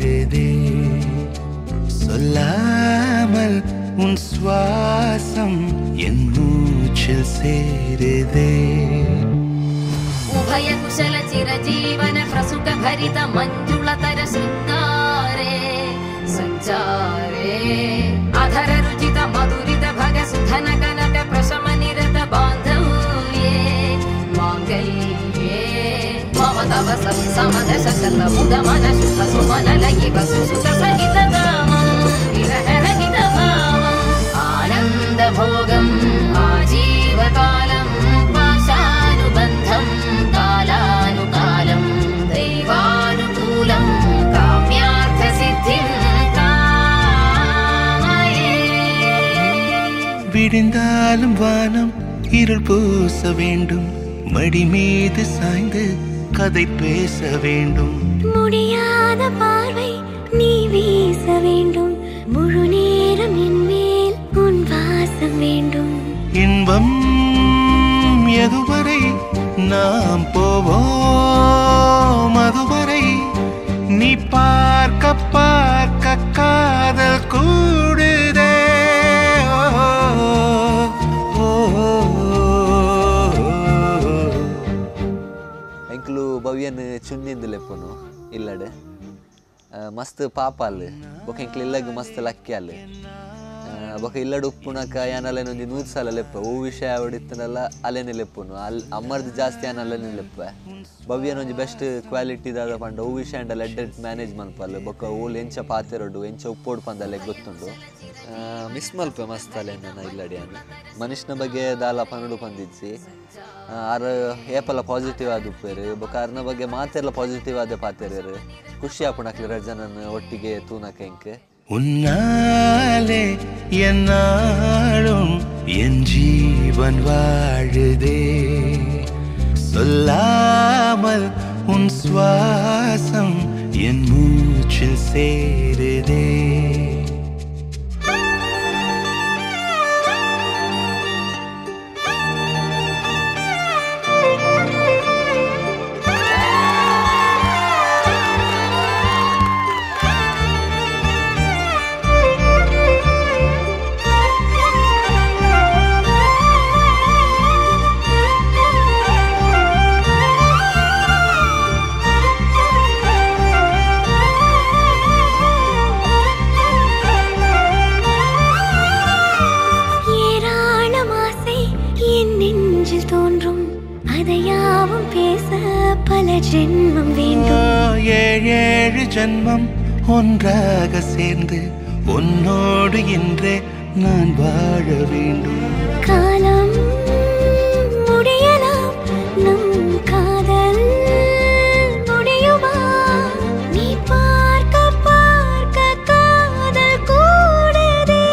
வாழுதே சொல்லாமல் உன் சுவாசம் என் மூச்சில் சேருதே उभय कुशल चिरजीवन प्रसुख भरित मंजुलतर शृंगारे संचारे अधर रुचित मधुरित भग सुधन कनक प्रशम निरत बांधव्ये मांगल्ये मम तव समदश शत मुद मन शुद्ध सुमन लयि वसुसुत सहित कामं विरह रहित भावं आनंद भोगं आजीवकालं पाशानुबन्धं कालानुकालं दैवानुकूलं काम्यार्थ सिद्धिं कामये விடிந்தாலும் வானம் இருள் பூச வேண்டும் மடி மீது சாய்ந்து கதை பேச வேண்டும் முடியாத பார்வை நீ வீச வேண்டும் முழு நேரம் என் மேல் உன் வாசம் வேண்டும் இன்பம் எதுவரை நாம் போவோம் அதுவரை நீ பார்க்க பார்க்க காதல் கூடுதே ಎಂಕ್ಲು ಭವ್ಯನ್ ಚುನ್ನಿಂದು ಲೆಪ್ಪುನು ಇಲ್ಲಡೆ ಮಸ್ತ್ ಪಾಪಾಲ್ ಬೊಕ ಎಂಕ್ಲು ಇಲ್ಲಗ್ ಮಸ್ತ್ ಲಕ್ಕ್ಯಾಲ್ ಬೊಕ ಇಲ್ಲಡು ಉಪ್ಪುನಕ ಯಾನಲ್ಲೇನು ಒಂಜಿ 100 ಸಲ ಲೆಪ್ಪ ಓ ವಿಷಯ ಅವಡಿತ್ತನಲ್ಲ ಅಲ್ಲೇನೆ ಲೆಪ್ಪುನು ಅಮ್ಮರ್ದು ಜಾಸ್ತಿ ಯಾನಲ್ಲೇನೆ ಲೆಪ್ಪ ಭವ್ಯನ ಒಂಜಿ ಬೆಸ್ಟ್ ಕ್ವಾಲಿಟಿ ದಾದ ಪಂಡ ಓ ವಿಷಯ ಅಂಡಲ್ಲ ಎಡ್ಡೆಡ್ ಮ್ಯಾನೇಜ್ ಮನ್ಪಲ್ ಬೊಕ ಓಲ್ ಎಂಚ ಪಾತೆರೊಡು ಎಂಚ ಉಪ್ಪೋಡು ಪಂದಲ್ಲ ಗೊತ್ತುಂಡು ಮಿಸ್ ಮಲ್ಪೆ ಮಸ್ತ್ ಅಲ್ಲೇನ ಇಲ್ಲಡಿಯಾನು ಮನುಷ್ಯನ ಬಗ್ಗೆ ದಾಲ ಪನ್ನಡು ಪಂದಿಜ್ಜಿ ಆರು ಏಪಲ ಪಾಸಿಟಿವ್ ಆದ ಉಪ್ಪೇರು ಬೊಕ ಅರ್ನ ಬಗ್ಗೆ ಮಾತೆಲ್ಲ ಪಾಸಿಟಿವ್ ಆದ ಪಾತೆರು ಖುಷಿ ಆಪುಣಕ್ಲಿ ರಜನನ್ ಒಟ್ಟಿಗೆ ತೂನಕ ಎಂಕ್ உன்னாலே என்னாலும் என் ஜீவன் வாழுதே சொல்லாமல் உன் சுவாசம் என் மூச்சில் சேருதே ஏழு ஜன்மம் ஒன்றாக சேர்ந்து உன்னோடு இன்றே நான் வாழ வேண்டும் காலம் முடியலாம் நம் காதல் முடியுமா நீ பார்க்க பார்க்க காதல் கூடுதே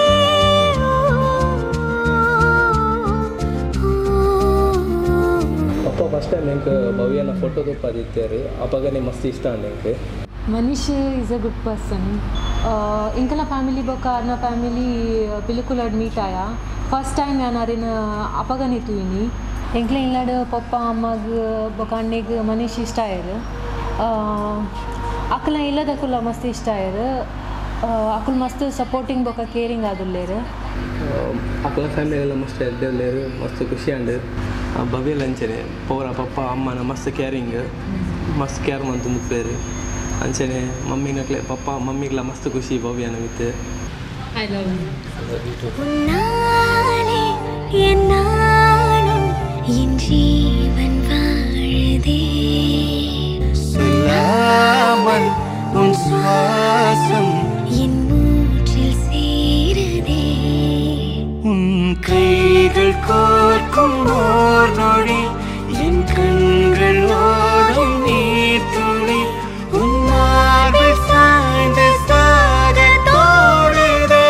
ಅಪ್ಪ ಫಸ್ಟ್ ಟೈಮ್ ನಂಗೆ ಭವ್ಯನ ಫೋಟೋ ತೋರಿಸಿದ್ದಾರೆ ಅಪ್ಪಗನೇ ಮಸ್ತ್ ಇಷ್ಟ ನಂಗೆ Manish is a good person. Inkala family boka arna family pilkulad meet aya. First time yan arina apaganitu ini. Inkla illad papa ammag boka anneg Manish ishta ayru. Akla illada kula mast ishta ayru. Akul mast supporting boka caring adulleru. ಅಕ್ಕಲ family ಎಲ್ಲ ಮಸ್ತ್ ಎದ್ದೇರು ಮಸ್ತ್ ಖುಷಿ and ಭವ್ಯ ಲಂಚನೆ ಪೌರ ಪಪ್ಪ ಅಮ್ಮನ ಮಸ್ತ್ caring ಮಸ್ತ್ care ಮಂತಂದು ಪೇರು ಅಂಚನೆ ಮಮ್ಮಿಗಕ್ಲೆ ಪಪ್ಪ ಮಮ್ಮಿಗ್ಲ ಮಸ್ತ್ ಖುಷಿ ಭವ್ಯನ ವಿತ್ I love you. உன்னாலே என்னாலும் என் ஜீவன் வாழுதே சொல்லாமல் உன் சுவாசம் என் மூச்சில் சேருதே உன் கைகள் கோர்க்கும் ஓர் நொடி என் கண்கள் ஓடும் நீர் துளி உன் மார்பில் சாய்ந்து சாக தோடுதே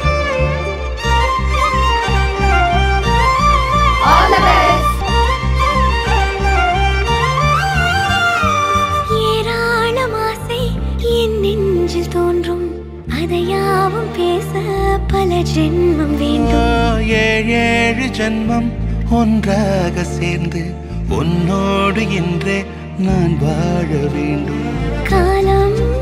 All the best. கதையாவும் பேச பல ஜென்மம் வேண்டும். 7 ஜென்மம் ஒன்றாக சேர்ந்து உன்னோடு இன்றே நான் வாழ வேண்டும். காலம்